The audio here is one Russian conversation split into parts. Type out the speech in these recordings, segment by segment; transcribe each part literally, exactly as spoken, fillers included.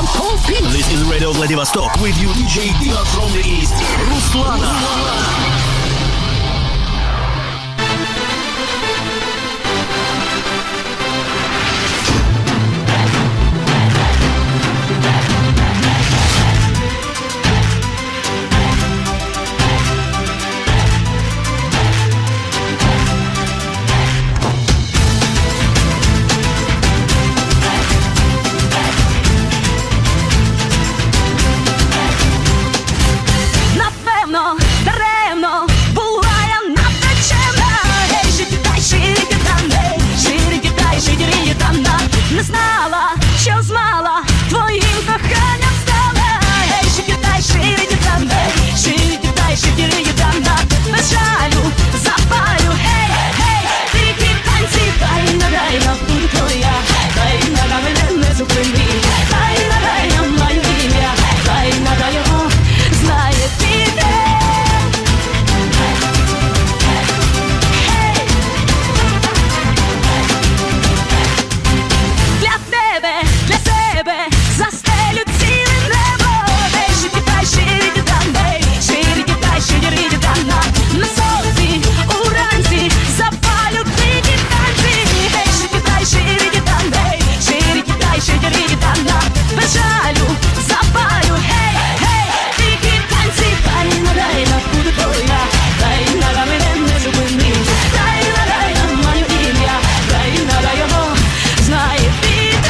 Russian Pop Beat. This is Radio Vladivostok with you, ди джей Dima from the East, Руслана. Не знала, що змала, твоїм коханням стала. Ей, шикітай, ширі-ді-там-дей, ширі-ді-тай, ширі-ді-там-да. Без жалю запалю, гей, гей, тільки танці. Тайна-тайна буде твоя, тайна мене не зупини. Тайна-тайна маю ім'я, тайна його знає тільки. Для себе застелю ціле небо. Ей, шикітай, ширі-ді-там-дей, ширі-ді-тай, ширі-ді-там-да. На сонці, уранці запалю дикі танці. Ей, шикітай, ширі-ді-там-дей, ширі-ді-тай, ширі-ді-там-да. Без жалю запалю, гей, гей, дикі танці. Тайна-тайна буде твоя, тайна мене не зупини. Тайна-тайна маю ім'я, тайна його знає ти.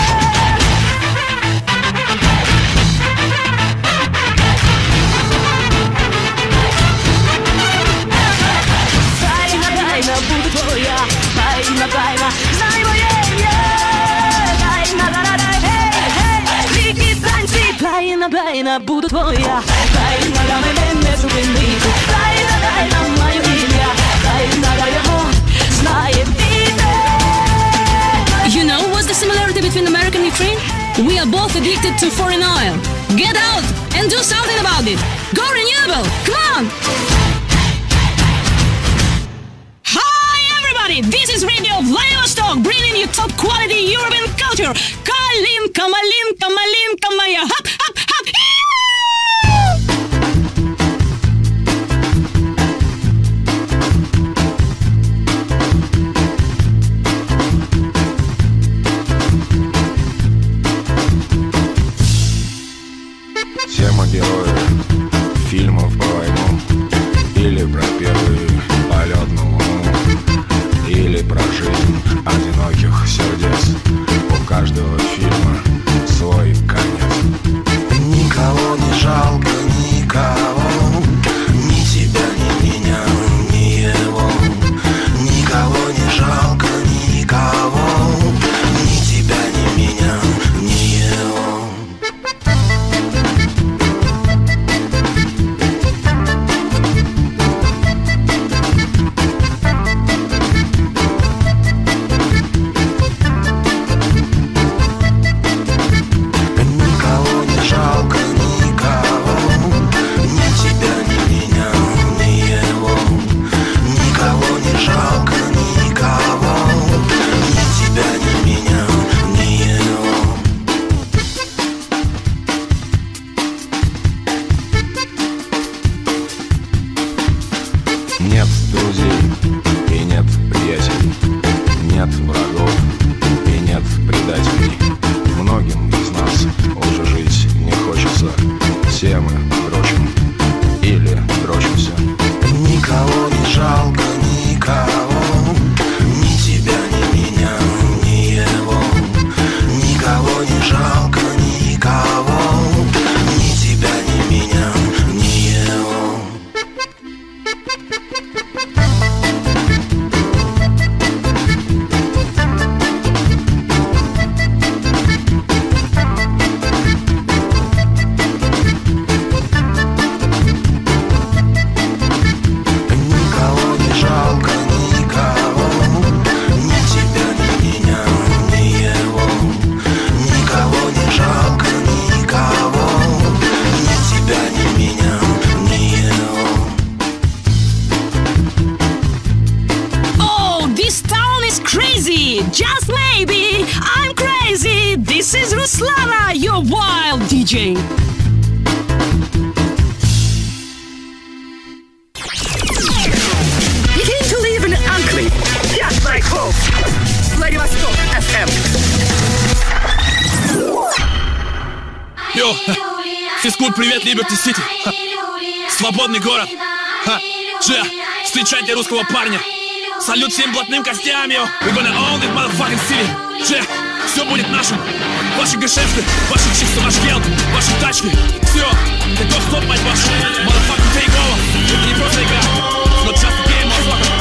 Тайна буде твоя, тайна, тайна, знай моє є. Тайна, тайна, гей, гей, тільки танці. Тайна, тайна буде твоя, тайна мене не зупини. Тайна, тайна маю ім'я, тайна його знає вітер. You know what's the similarity between America and Ukraine? We are both addicted to foreign oil. Get out and do something about it. Go renewable, come on! This is Radio Vladivostok, bringing you top quality European culture. Kalinka, malinka, malinka, maya. Hop, hop, hop. Все мы герои фильмов про войну или про первый полет на Луну, или про жизнь одиноких сердец. У каждого фильма свой конец. Никого не жалко, никого, ни тебя, ни меня, ни его. Никого не жалко, никого, ни тебя, ни меня, ни его. Нет друзей и нет приятелей, нет врагов и нет предателей. Многим из нас уже жить не хочется. Все мы дрочим или дрочимся. Никого не жалко, никого, ни тебя, ни меня, ни его. Никого не жалко, никого, ни тебя, ни меня, ни его. Just maybe I'm crazy. This This is Ruslana, your wild ди джей. You came to live in ugly, just like home. Владивосток эф эм. Йо, физкульт, привет, Либерти Сити. Свободный город. Ха. Че, встречайте русского парня. Салют всем блатным костям, йо. We gonna own this motherfucking city. Че, все будет нашим. Ваши гешефты, ваши чипсы, ваш гелд, ваши тачки. Все, готов стопать ваш motherfucking take over. Это не просто игра, но just a game, motherfucker.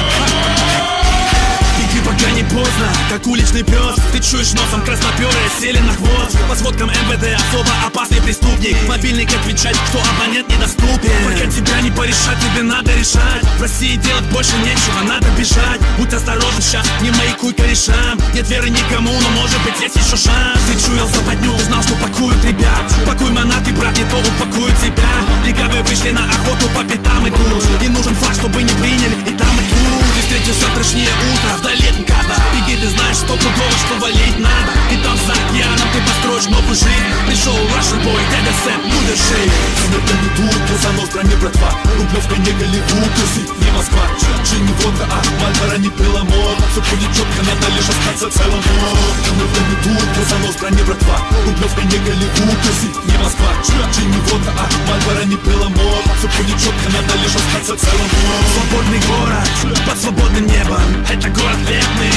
Пока не поздно, как уличный пес. Ты чуешь носом красноперые, сели на хвост. По сводкам эм вэ дэ особо опасный преступник. Мобильник отвечать, что абонент недоступен. Пока тебя не порешать, тебе надо решать. В России делать больше нечего, надо бежать. Будь осторожен сейчас, не маякуй корешам. Нет веры никому, но может быть есть еще шанс. Ты чуял западню, узнал, что пакуют ребят. Пакуй монаты, брат, не то упакуют тебя. Легавые вышли на охоту, по пятам идут. Не нужен факт, чтобы не приняли, и там и тут. Ты встретишь завтрашнее утро, вдали от МКАДа. Беги, ты знаешь, что пудово, что валить надо. И там за океаном ты построишь новую жизнь. Пришел Russian boy, дядя Сэм, ну держи. Это не турка, за ностра не братва. Рублевка не Голливуд, не Москва. Чи не водка, а Мальборо не Беломор. Все будет четко, надо лишь остаться целым. Это не турка, за ностра не братва. Рублевка не Голливуд, не Москва. Чи не водка, а Мальборо не Беломор. Все будет четко, надо лишь остаться целым. Свободный город, под свободным небом. Это город бедный.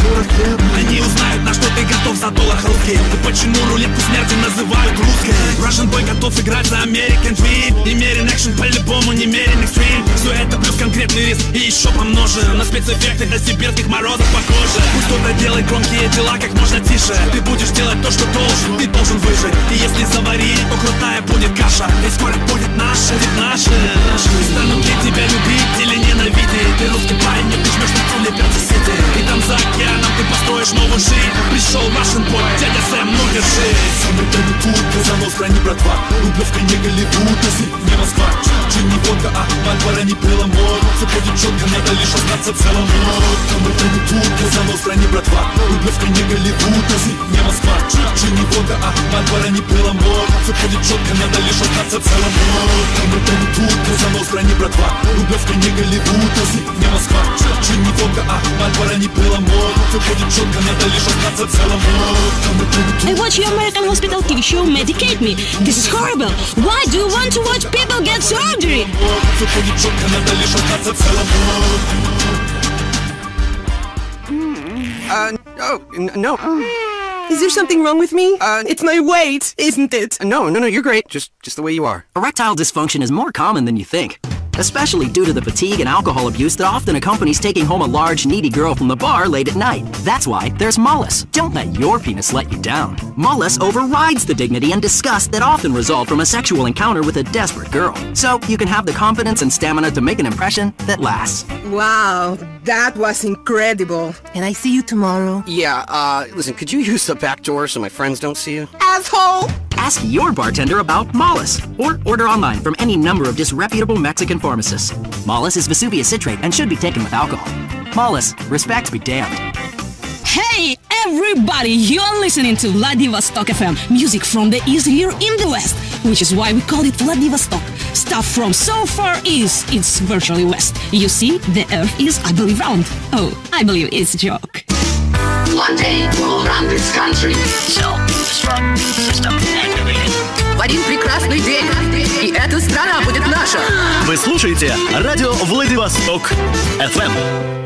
Они узнают, на что ты готов за доллар халки. И почему рулетку смерти называют русской. Russian boy готов играть за American Dream. Немерен экшен по-любому, немерен экстрим. Все это плюс конкретный риск и еще помножен. На спецэффекты до сибирских морозов похоже. Пусть кто-то делает громкие дела как можно тише. Ты будешь делать то, что должен, ты должен выжить. И если заварить, то крутая будет каша. Весь город будет наш, ведь наши. Станут ли тебя любить или ненавидеть? Ты русский парень, не ты жмешь на цели пятый сети. И там за океаном ты построишь новую жизнь. Пришел Russian boy, дядя Сэм, ну держи. Это не турка, за ностра не братва. Рублевка не Голливуд, не Москва. Чи не водка, а Мальборо не Беломор. Все будет четко, надо лишь остаться целым. Это не турка, за ностра не братва. Рублевка не Голливуд, не Москва. Чи не водка, а Мальборо не Беломор. Все будет четко, надо лишь остаться целым. Это не турка, за ностра не братва. Рублевка не Голливуд, не Москва. Чи не водка, а Мальборо не Беломор. Все будет четко, надо лишь остаться целым. I watch your American Hospital ти ви show Medicate Me. This is horrible. Why do you want to watch people get surgery? Все будет четко, надо лишь остаться целым. Uh, oh, n- no. Is there something wrong with me? Uh, it's my weight, isn't it? No, no, no, you're great. Just, just the way you are. Erectile dysfunction is more common than you think, especially due to the fatigue and alcohol abuse that often accompanies taking home a large, needy girl from the bar late at night. That's why there's Mollus. Don't let your penis let you down. Mollus overrides the dignity and disgust that often result from a sexual encounter with a desperate girl. So you can have the confidence and stamina to make an impression that lasts. Wow, that was incredible. And I see you tomorrow. Yeah, uh, listen, could you use the back door so my friends don't see you? Asshole! Ask your bartender about Mollus, or order online from any number of disreputable Mexican pharmacists. Mollus is Vesuvius citrate and should be taken with alcohol. Mollus, respect be damned. Hey everybody, you're listening to Vladivostok эф эм. Music from the east here in the west, which is why we call it Vladivostok. Stuff from so far east, it's virtually west. You see, the earth is, I believe, round. Oh, I believe it's a joke. One day we'll run this country. Self-destruct system activated. В один прекрасный день, и эта страна будет наша. Вы слушаете радио Владивосток эф эм.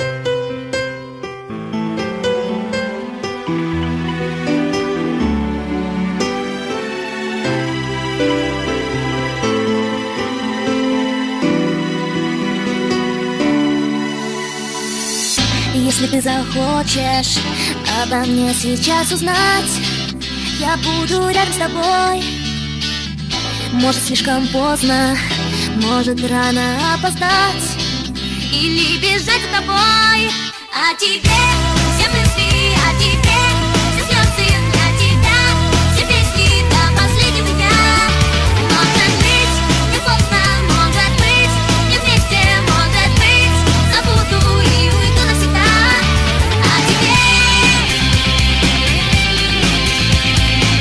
Если ты захочешь обо мне сейчас узнать, я буду рядом с тобой. Может, слишком поздно, может, рано опоздать или бежать за тобой. А теперь все мысли, а теперь все слезы для тебя, все песни до последнего дня. Может быть, не поздно, может быть, не вместе, может быть, забуду и уйду навсегда. А теперь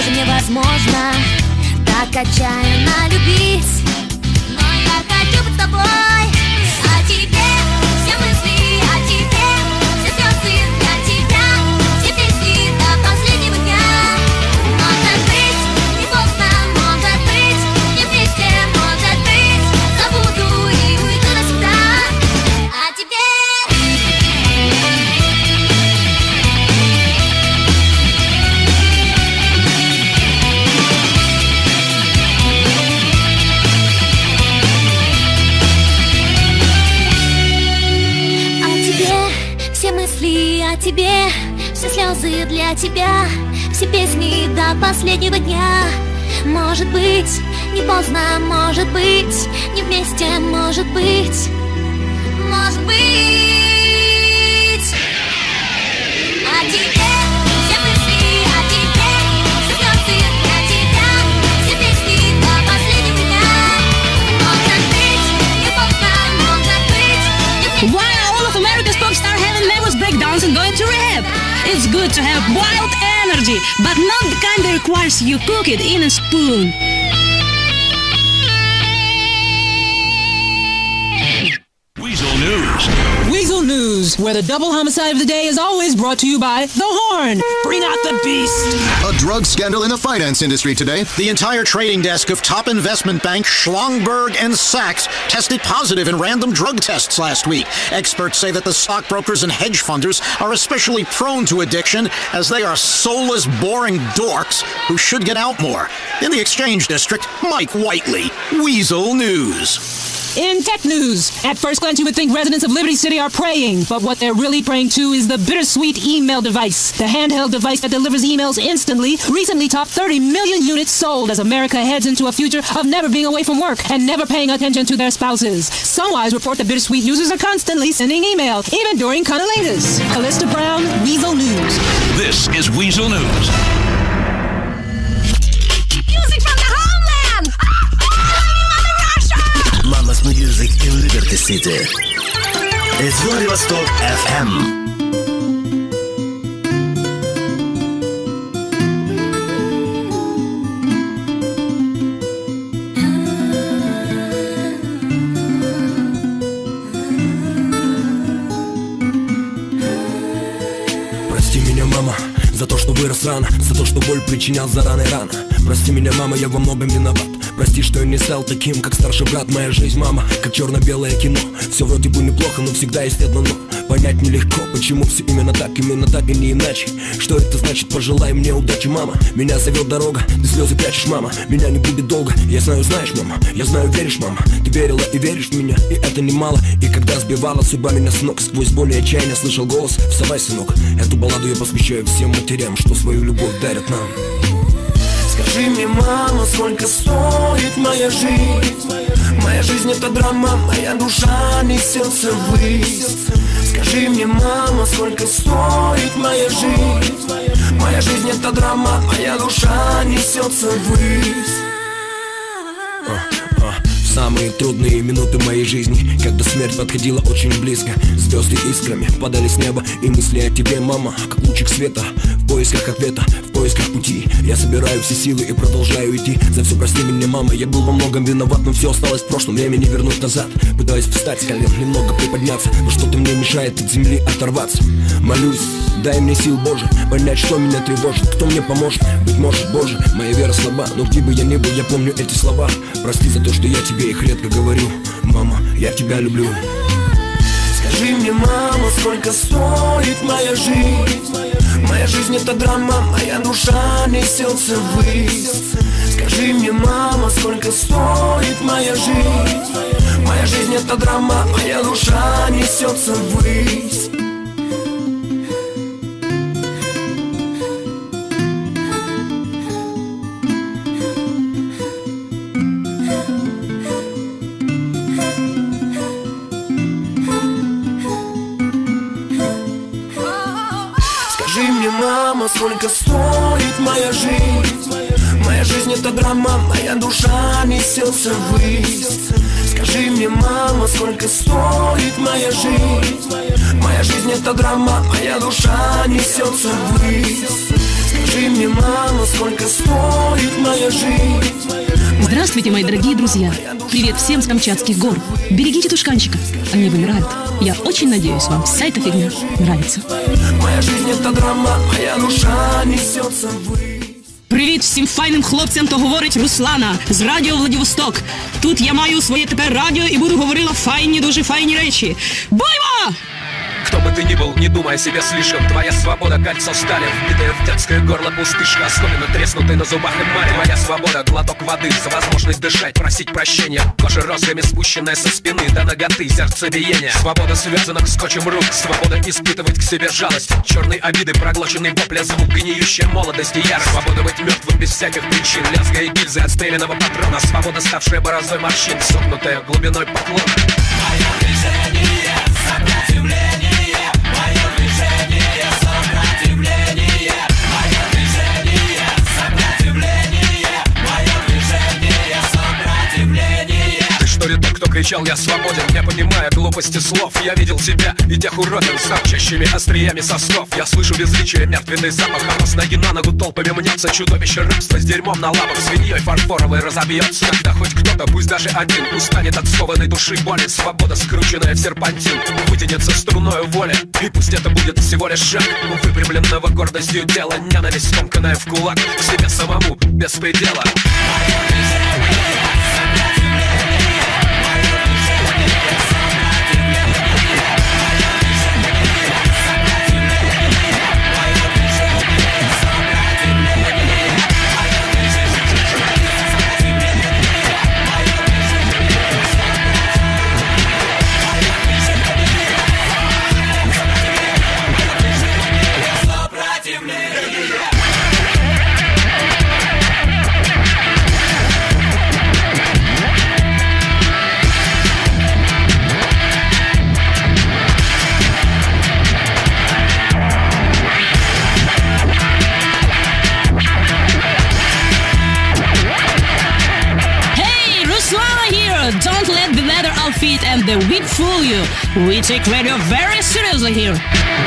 это невозможно так отчаянно любить. Но я хочу быть с тобой. О тебе все мысли, о тебе все слезы для тебя, все песни до последнего дня. Может быть, не поздно, может быть, не вместе, может быть, забуду и уйду навсегда. О тебе. Все мысли о тебе, все слезы для тебя, все песни до последнего дня. Может быть, не поздно, может быть, не вместе, может быть, может быть. О тебе, все мысли о тебе, все слезы для тебя, все песни до последнего дня. Может быть, не поздно, может быть, не вместе. While all of America's pop stars having nervous breakdowns and going to rehab, it's good to have wild energy, but not the kind that requires you cook it in a spoon. Weasel News. Weasel News, where the double homicide of the day is always brought to you by The Horn. Bring out the beast. A drug scandal in the finance industry today. The entire trading desk of top investment banks Schlumberg and Sachs tested positive in random drug tests last week. Experts say that the stockbrokers and hedge funders are especially prone to addiction, as they are soulless, boring dorks who should get out more. In the Exchange District, Mike Whiteley, Weasel News. In tech news, at first glance you would think residents of Liberty City are praying, but what they're really praying to is the bittersweet email device. The handheld device that delivers emails instantly recently topped thirty million units sold as America heads into a future of never being away from work and never paying attention to their spouses. Sunwise report that bittersweet users are constantly sending email, even during cunnilingus. Callista Brown, Weasel News. This is Weasel News. Music from the homeland! Mama's Music in Liberty City. It's Vladivostok эф эм. Прости меня, мама, за то, что вырос рано, за то, что боль причинял зарано и рано. Прости меня, мама, я во многом виноват. Прости, что я не стал таким, как старший брат. Моя жизнь, мама, как черно-белое кино. Все вроде бы неплохо, но всегда есть одно но. Понять нелегко, почему все именно так, именно так и не иначе. Что это значит, пожелай мне удачи, мама. Меня зовет дорога, ты слезы прячешь, мама. Меня не будет долго, я знаю, знаешь, мама. Я знаю, веришь, мама. Ты верила и веришь в меня, и это немало. И когда сбивала судьба меня с ног, сквозь боль и отчаяние слышал голос: вставай, сынок. Эту балладу я посвящаю всем матерям, что свою любовь дарят нам. Скажи мне, мама, сколько стоит моя жизнь? Моя жизнь это драма, моя душа несется ввысь. Скажи мне, мама, сколько стоит моя жизнь? Моя жизнь это драма, моя душа несется ввысь. Самые трудные минуты моей жизни, когда смерть подходила очень близко, звезды искрами падали с неба, и мысли о тебе, мама, как лучик света. В поисках ответа, в поисках пути. Я собираю все силы и продолжаю идти. За все прости меня, мама, я был во многом виноват, но все осталось в прошлом, время не вернуть назад. Пытаюсь встать с колен, немного приподняться, но что-то мне мешает от земли оторваться. Молюсь, дай мне сил, Боже, понять, что меня тревожит, кто мне поможет. Быть может, Боже, моя вера слаба, но где бы я ни был, я помню эти слова. Прости за то, что я тебе их редко говорю. Мама, я тебя люблю. Скажи мне, мама, сколько стоит моя жизнь? Моя жизнь это драма, моя душа несется ввысь. Скажи мне, мама, сколько стоит моя жизнь? Моя жизнь это драма, моя душа несется ввысь. Скажи мне, мама, сколько стоит моя жизнь? Моя жизнь это драма, моя душа несется ввысь. Скажи мне, мама, сколько стоит моя жизнь? Моя жизнь это драма, моя душа несется ввысь. Скажи мне, мама, сколько стоит моя жизнь? Здравствуйте, мои дорогие друзья! Привет всем с Камчатских гор! Берегите тушканчика, они вымирают. Я очень надеюсь, вам вся эта фигня нравится. Моя жизнь это драма, моя душа несется ввысь. Привіт всім файним хлопцям, то говорить Руслана з радіо Владивосток. Тут я маю своє тепер радіо і буду говорила файні, дуже файні речі. Боймо! Кто бы ты ни был, не думай о себе слишком. Твоя свобода, кольцо стали, вбитое в детское горло пустышка, оскомину треснутый на зубах эмали. Твоя свобода, глоток воды, за возможность дышать, просить прощения. Кожа розгами спущенная со спины до ноготы, сердцебиение. Свобода связанных скотчем рук, свобода испытывать к себе жалость. Черные обиды, проглоченный вопля, звук, гниющая молодость и ярость. Свобода быть мертвым без всяких причин, лязга и гильзы отстрелянного патрона. Свобода, ставшая бороздой морщин, согнутая глубиной поклона. Мое движение, сопротивление. Кричал я свободен, не понимая глупости слов. Я видел тебя и тех уродин с торчащими остриями соснов. Я слышу безличие, мертвенный запах, оно с ноги на ногу толпами мнется. Чудовище рабства с дерьмом на лапах, свиньей фарфоровой разобьется. Когда хоть кто-то, пусть даже один, устанет от скованной души боли. Свобода, скрученная в серпантин, вытянется струною воли. И пусть это будет всего лишь шаг выпрямленного гордостью тела, ненависть, скомканная в кулак, к себе самому, без предела. Don't let the leather outfit and the wig fool you. We take radio very seriously here.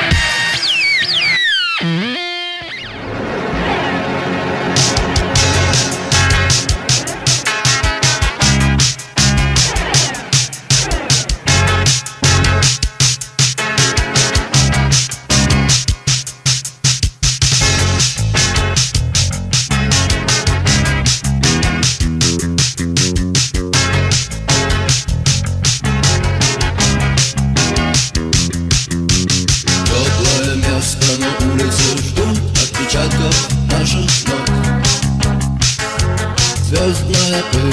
Звездная пыль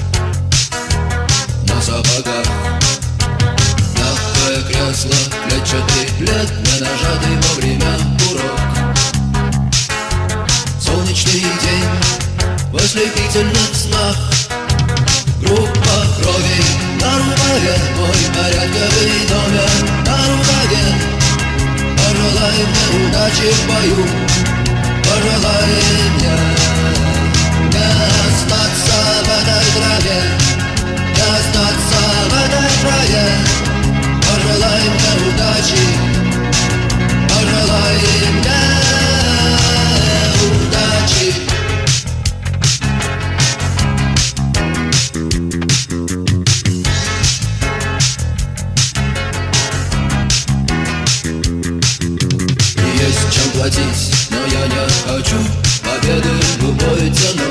на сапогах, мягкое кресло, клетчатый плед, не нажатый во время урок. Солнечный день в ослепительных снах, группа крови на рукаве, мой порядковый номер на рукаве. Пожелай мне удачи в бою, пожелай мне не остаться в этой траве, не остаться в этой траве. Пожелай мне удачи, пожелай мне удачи. Есть чем платить, но я не хочу победы любой ценой.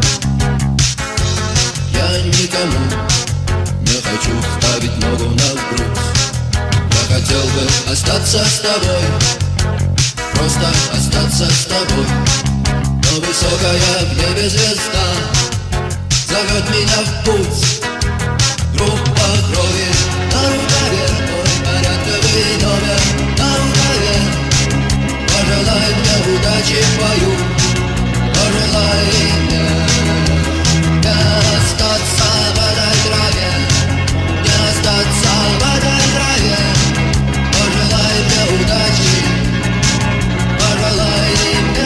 Я никому не хочу ставить ногу на грудь. Я хотел бы остаться с тобой, просто остаться с тобой. Но высокая в небе звезда зовет меня в путь. Группа крови на рукаве, мой порядковый номер на рукаве. Пожелай мне удачи в бою, пожелай мне не остаться в этой траве, не остаться в этой траве. Пожелай мне удачи, пожелай мне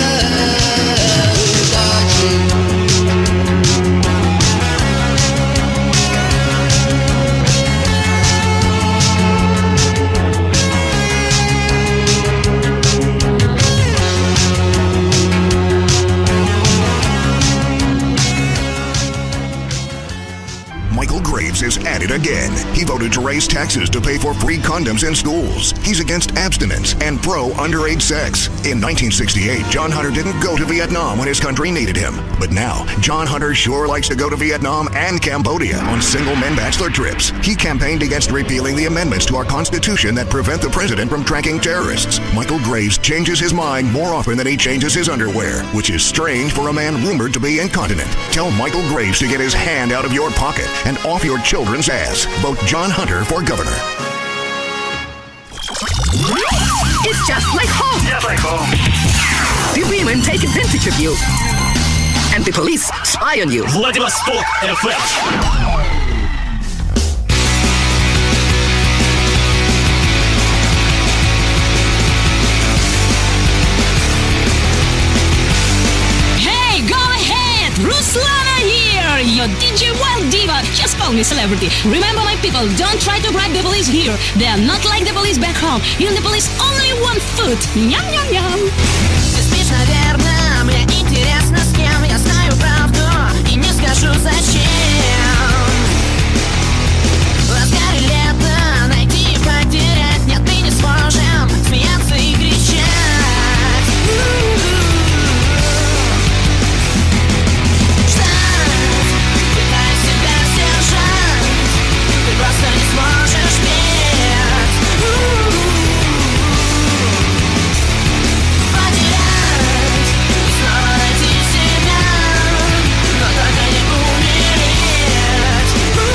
удачи. again. He voted to raise taxes to pay for free condoms in schools. He's against abstinence and pro underage sex. In nineteen sixty-eight, John Hunter didn't go to Vietnam when his country needed him. But now, John Hunter sure likes to go to Vietnam and Cambodia on single men bachelor trips. He campaigned against repealing the amendments to our Constitution that prevent the president from tracking terrorists. Michael Graves changes his mind more often than he changes his underwear, which is strange for a man rumored to be incontinent. Tell Michael Graves to get his hand out of your pocket and off your children's ass. Vote John Hunter for governor. It's just like home. Just like home. The women take advantage of you. And the police spy on you. Vladivostok эф эм. Ruslana here, your D J Wild Diva. Just call me celebrity. Remember, my people, don't try to bribe the police here. They are not like the police back home. Here the police only want food. Ням-ням-ням. Ты спишь, наверное, мне интересно, с кем. Я знаю правду и не скажу зачем. В разгаре лета найти и потерять. Нет, мы не сможем смеяться и кричать. Просто не сможешь петь. Потерять и снова найти себя, но только не умереть.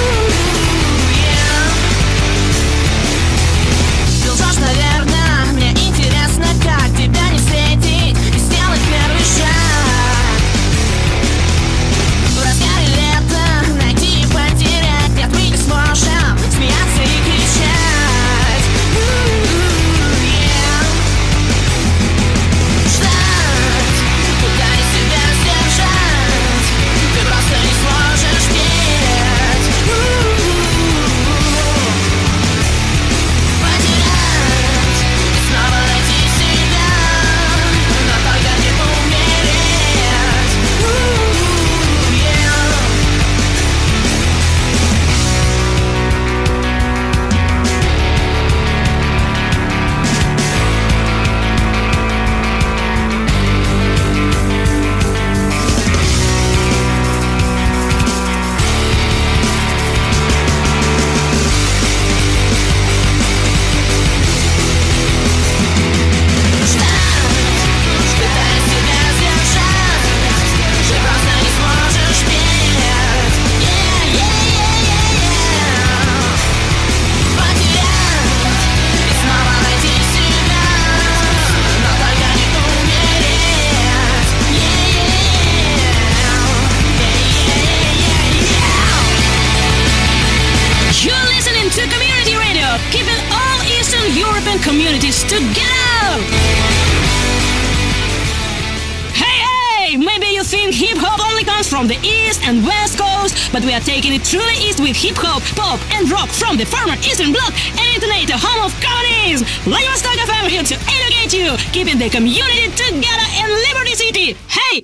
Ты лжешь, наверное, мне интересно, как тебя не встретить и сделать первый шаг. В разгаре лета найти и потерять. Нет, мы не сможем смеяться и кричать. Yeah. Ждать, пытаясь себя сдержать. Ты просто не сможешь петь. Потерять и снова найти себя, но только не умереть. Yeah. Пытаясь себя сдержать, ты просто не сможешь петь. Yeah, yeah, yeah, yeah, yeah. Потерять и снова найти себя, но только не умереть. Yeah, yeah, yeah, yeah, yeah. You're listening to Community Radio, keeping all Eastern European communities together. Hey, hey! Maybe you think hip-hop only comes from the East and West Coast, but we are taking it through the East with hip-hop, pop, and rock from the former Eastern Bloc and Intonate, the home of communism. Vladivostok эф эм here to educate you, keeping the community together in Liberty City. Hey!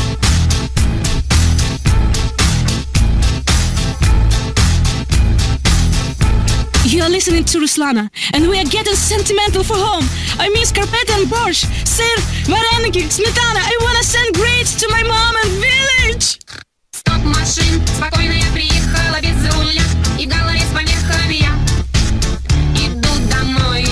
You are listening to Ruslana, and we are getting sentimental for home. I miss carpeta and борщ, сыр, вареники, сметана. I wanna send greets to my mom and village. Стоп машин, спокойно я приехала без руля, и в голове с помехами я иду домой.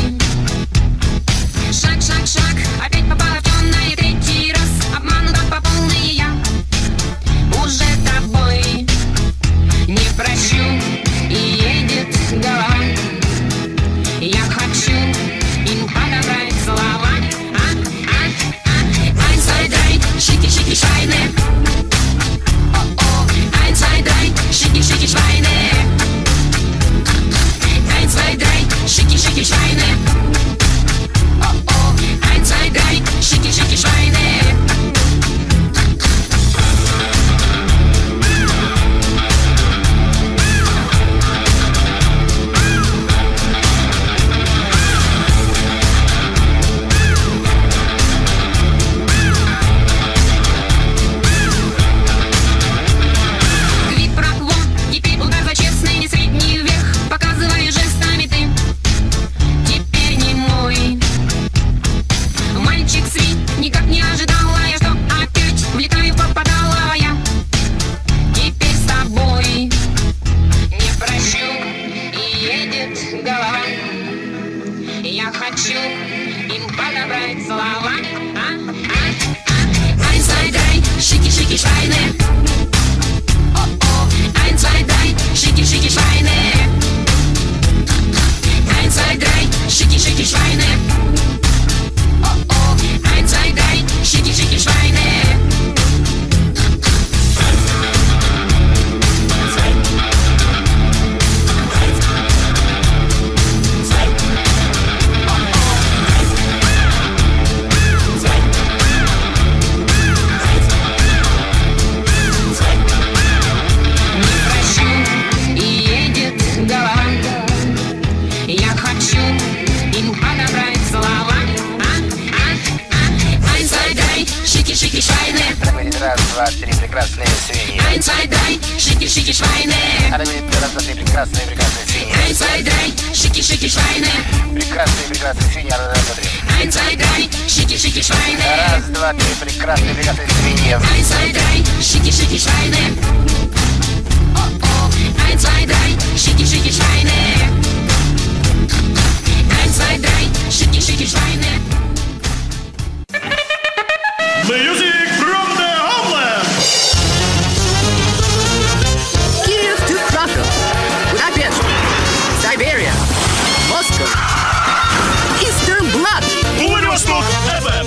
Шаг, шаг, шаг, опять попала в темное третий раз, обманута по полной я уже тобой не прощу, и едет голова. Я хочу им подобрать слова. А, а, а, ein, zwei, drei, shake it, shake it. два, три прекрасные свиньи. Eins, zwei, drei, schicki, schicki Schweine. Раз, два, три прекрасные, прекрасные свиньи. Eins, zwei, drei, schicki, schicki Schweine. Прекрасные, прекрасные свиньи. Раз, два, три. Eins, zwei, drei, schicki, schicki Schweine. Раз, два, три прекрасные, прекрасные свиньи. Eins, zwei, drei, schicki, schicki Schweine. Oh, oh. Eins, zwei, drei, schicki, schicki Schweine. Eins, zwei, drei, schicki, schicki Schweine. Music from the homeland! Kiev to Krakow, Budapest, Siberia, Moscow, Eastern Bloc, Владивосток эф эм.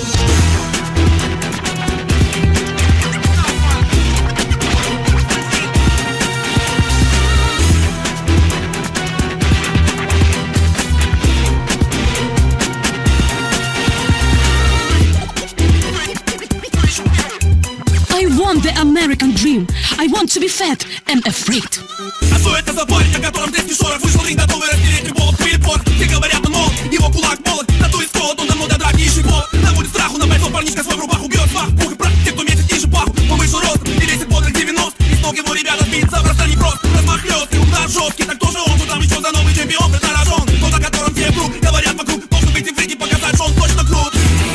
I want the American dream. I want to be fat and afraid. А что это за парень, о котором треск шорох? Вышел в ринг, готовый растереть любого пыль-пор. Все говорят, он молод, его кулак молод. Татует холод, он давно до драки ищет повод. Наводит страху на бойцов, парнишка свой в рубаху бьет смах. Пух и прах, те, кто метит ниже паху. Он вышел ростом и весит бодрых девяносто. И с ног его ребята сбиться, просто не просто. Размах хлесткий, удар жесткий, так тоже он. Тут там еще за новый чемпион преднарожен. Тот, о котором все вдруг говорят вокруг. Должен выйти в ринг и показать, что он точно крут.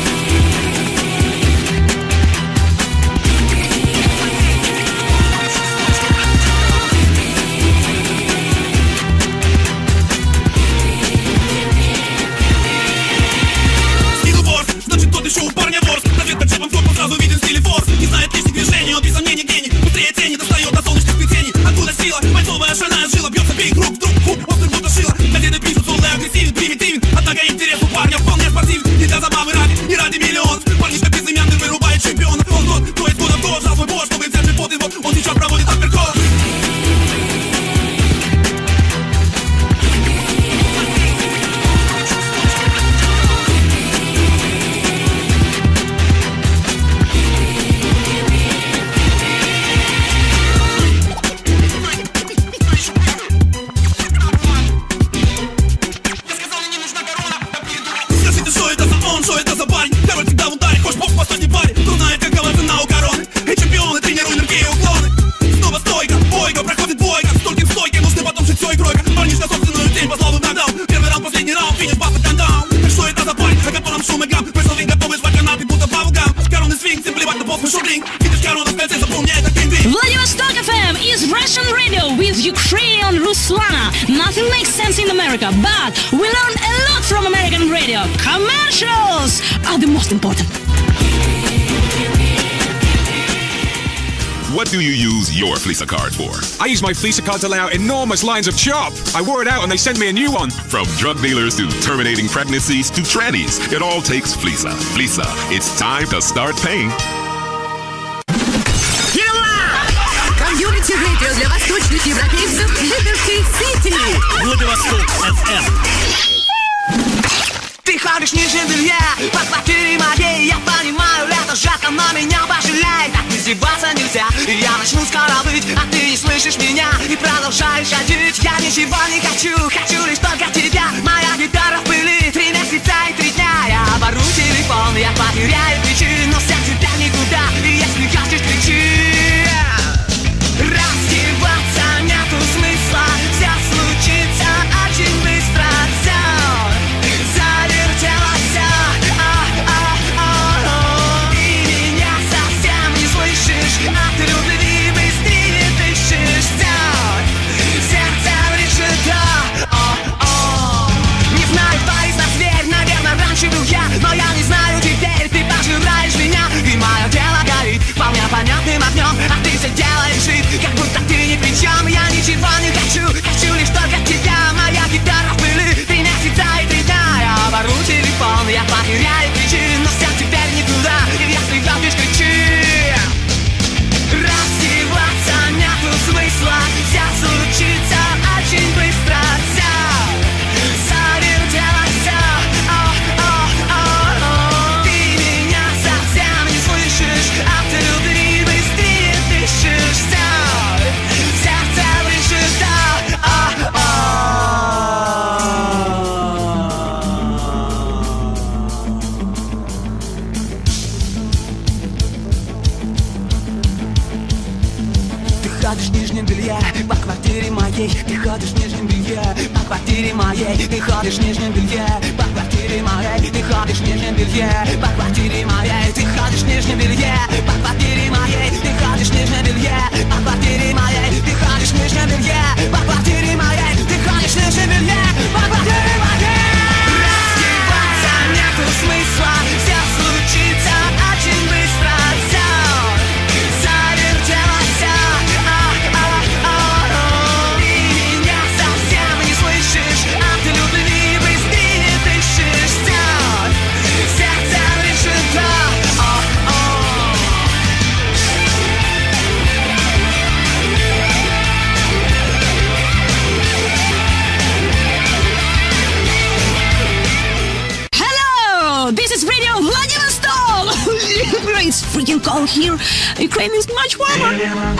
Еще у парня ворс, разведка джебом флоп, он сразу виден в стиле форс. Не знает лишних движений, он без сомнений гений. Быстрее тени достает до солнечных сплетений. Откуда сила? Бойцовая шальная жила. Бьется пик, рук вдруг, хук, острый будто шила. Газеты пишут, он агрессивен, примитивен. Однако интерес у парня вполне спортивен. Не для забавы ради, не ради миллион. Парнишка безымянный вырубает чемпиона. Он тот, кто из года в год жал свой бой, чтобы взять джекпот. И вот он сейчас проводит апперкот. Что это за парень? Король всегда в ударе, хочешь бог в последней паре. Трудная, как говорится, на у короны. Эй, чемпионы, тренируй нырки и уклоны. Снова стойка, бойка, проходит бойка. Стольким стойки, нужны потом жить все игрой. Парнишка собственную тень послал в нокдаун. Первый раунд, последний раунд, финиш, баф и кандаун. Что это за парень, о котором шум и гам? Вышел ринг, готовый жвать канаты, будто бабугам. Коронный свинг, всем плевать на пост, вышел ринг. Видишь корону в кольце, запомни, это кенди. Vladivostok эф эм is Russian radio with Ukrainian Ruslana. Nothing makes sense in America, but we learn a lot from American radio. Commercials are the most important. What do you use your Fleesa card for? I use my Fleesa card to lay out enormous lines of chop. I wore it out and they sent me a new one. From drug dealers to terminating pregnancies to trannies, it all takes Fleesa. Fleesa, it's time to start paying. Комьюнити радио для восточных европейцев Liberty City. Владивосток эф эм. Ты ходишь ниже белья, под квартирой моей. Я понимаю, лето жарко, но меня пожалей. Так издеваться нельзя, я начну скоро быть. А ты не слышишь меня и продолжаешь ходить. Я ничего не хочу, хочу лишь только тебя. Моя гитара в пыли, три месяца и три дня. Я обору телефон, я потеряю ключи. Но снять тебя никуда, и если хочешь, кричи. Раздеваться нету смысла, все случится очень быстро. Все завертелось, а-а-а-а. И меня совсем не слышишь, от любви быстрее дышишь. Все сердце решит, да. ходишь в нижнем белье по квартире моей, ты ходишь в нижнем белье по квартире моей, ты ходишь в нижнем белье по квартире моей, ты ходишь в нижнем белье по квартире моей, ты ходишь в нижнем белье по квартире моей, ты ходишь в нижнем белье по квартире моей, ты ходишь в нижнем белье по квартире моей, ты ходишь в нижнем белье по квартире моей. Раздеваться нету смысла, все случится очень быстро, все завертелось, ты меня совсем не слышишь, от любви быстрее дышишь, все сердце решито. This is Radio Vladivostok! It's freaking cold here. Ukraine is much warmer.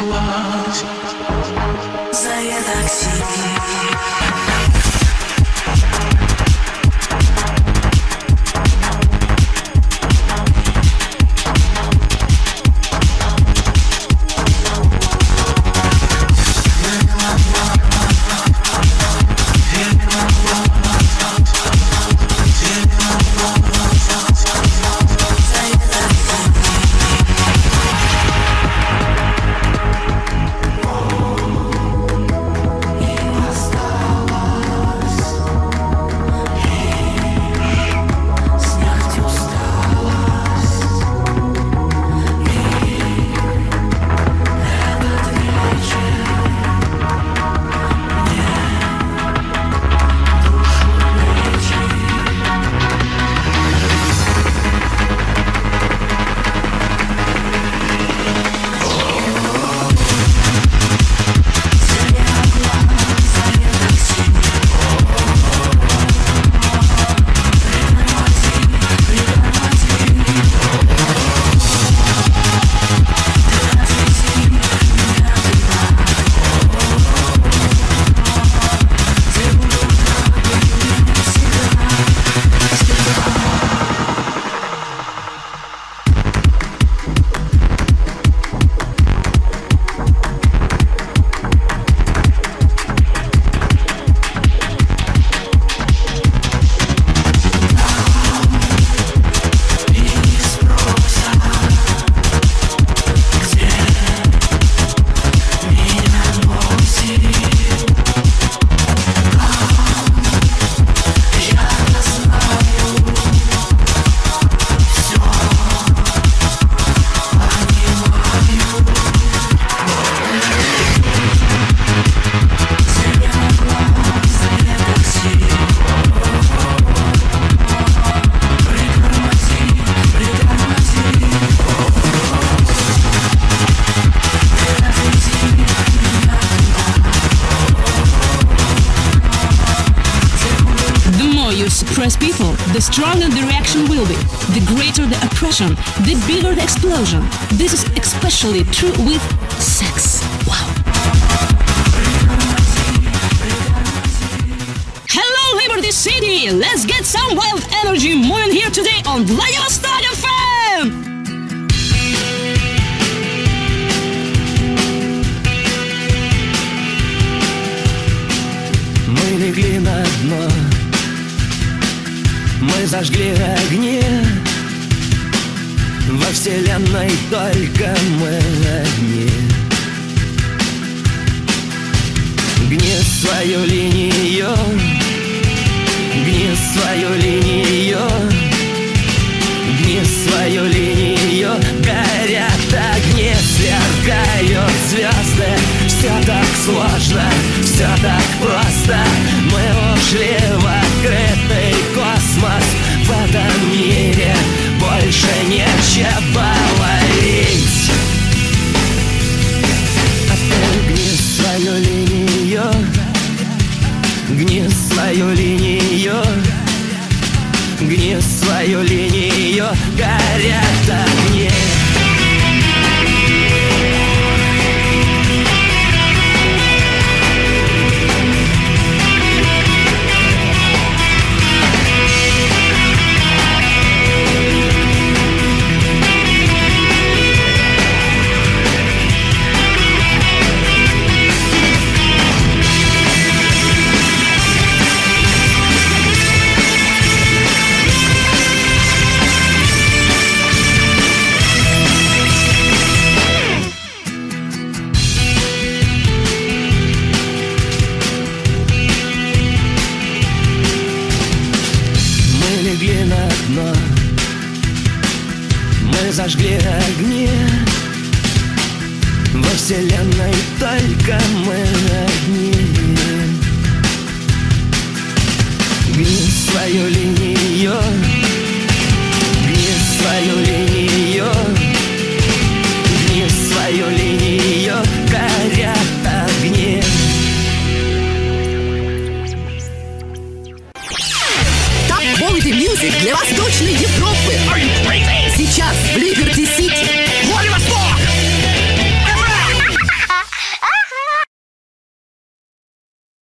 Suppress people, the stronger the reaction will be. The greater the oppression, the bigger the explosion. This is especially true with sex. Wow. Hello, Liberty City! Let's get some wild energy moving here today on Vladivostok эф эм! Мы легли на дно, мы зажгли огни, во вселенной только мы одни. Гни свою линию, гни свою линию, гни свою линию, горят огни, сверкают звезды. Все так сложно, все так просто. Мы ушли в открытый космос. В этом мире больше нечего ловить. А ты гни свою линию, гни свою линию, гни свою линию, горят огни. вселенной только мы одни. Гни свою линию, гни свою линию, гни свою линию, горят огни. Топ Quality Music для Восточной Европы. Сейчас в Liberty